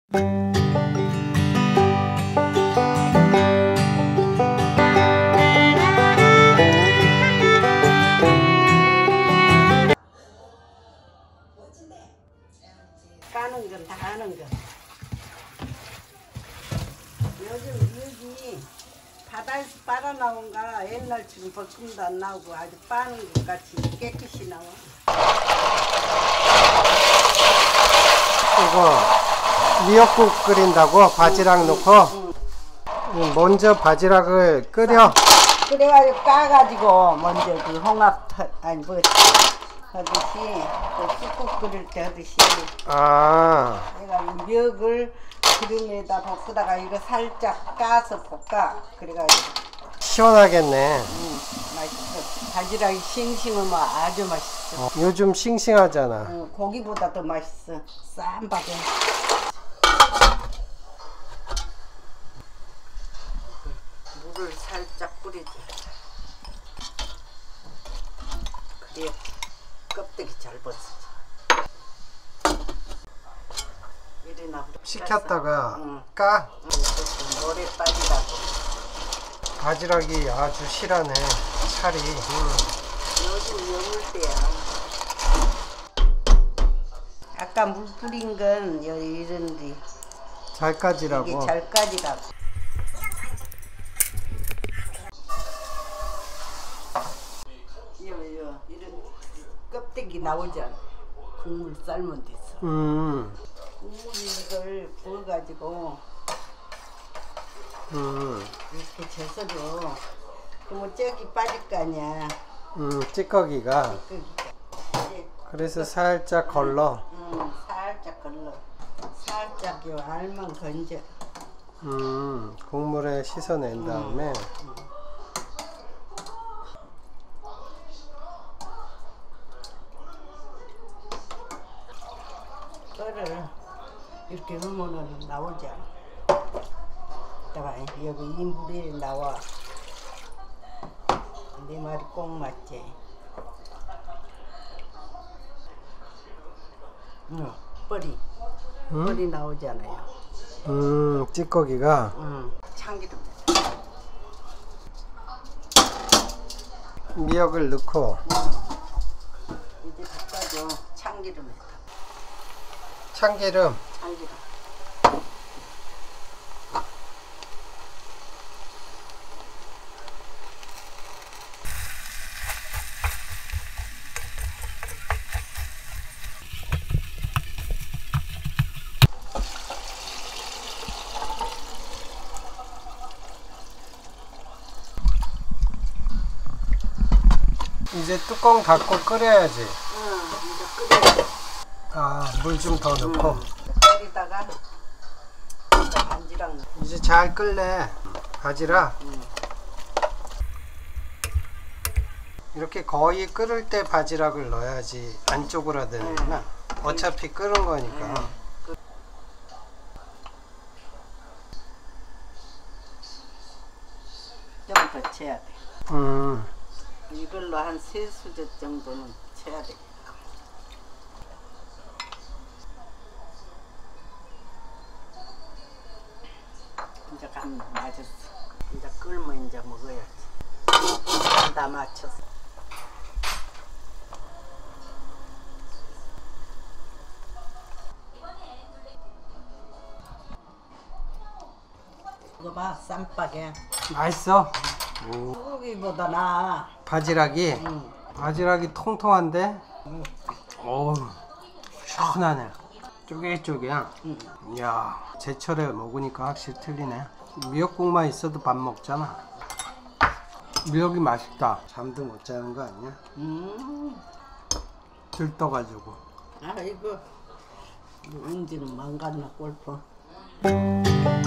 까는 건 다 하는 거. 요즘 여기 바다에서 빨아 나온가 옛날처럼 벌금도 안 나오고 아주 빠는 것 같이 깨끗이 나와. 이거 미역국 끓인다고 바지락 넣고 먼저 바지락을 끓여. 그래가지고 까가지고 먼저 그 홍합 아니 뭐 하듯이 그 쑥국 끓일 때 하듯이. 아. 내가 미역을 기름에다 볶다가 이거 살짝 까서 볶아. 그래가지고 시원하겠네. 맛있어. 바지락이 싱싱하면 아주 맛있어. 요즘 싱싱하잖아. 고기보다 더 맛있어. 쌈 밥에. 물을 살짝 뿌리지. 그래야 껍데기 잘 벗어져. 식혔다가 까? 모래 빠지라고. 바지락이 아주 실하네. 살이. 요즘 여물 때야. 아까 물 뿌린 건 이런데 잘 까지라고. 이게 잘 까지라고. 이런 껍데기 나오잖아. 국물 삶은 데서. 국물 이걸 부어가지고 이렇게 재서줘. 그러면 쩍이 빠질 거 아니야. 찌꺼기가. 이제 그래서 살짝 걸러. 살짝 걸러. 살짝 요 알만 건져. 국물에 씻어낸 다음에 뼈를 이렇게 넣으면 나오지 않아. 봐봐, 여기 이 물이 나와. 내 말이 꼭 맞지? 뻘이. 뻘이 나오잖아요. 찌꺼기가. 참기름. 미역을 넣고. 이제 볶아줘. 참기름에. 참기름. 참기름. 이제 뚜껑 닫고 끓여야지. 이제 끓여. 아, 물 좀 더 넣고. 끓이다가 바지락 넣어. 이제 잘 끓래. 바지락. 이렇게 거의 끓을 때 바지락을 넣어야지 안 쪼그라드는구나. 어차피 끓은 거니까. 좀 더 채야 돼. 이걸로 한 3수저 정도는 채야 돼. 이제 간 맞았어. 이제 끓으면 이제 먹어야지. 다 맞췄어. 이거 봐, 쌈박에. 맛있어. 소고기보다 나아. 바지락이. 바지락이 통통한데. 어우, 시원하네. 쪼개쪼개야. 이야, 제철에 먹으니까 확실히 틀리네. 미역국만 있어도 밥 먹잖아. 미역이 맛있다. 잠도 못 자는 거 아니야? 들떠가지고. 아, 이거 언제는 망갔나 골프.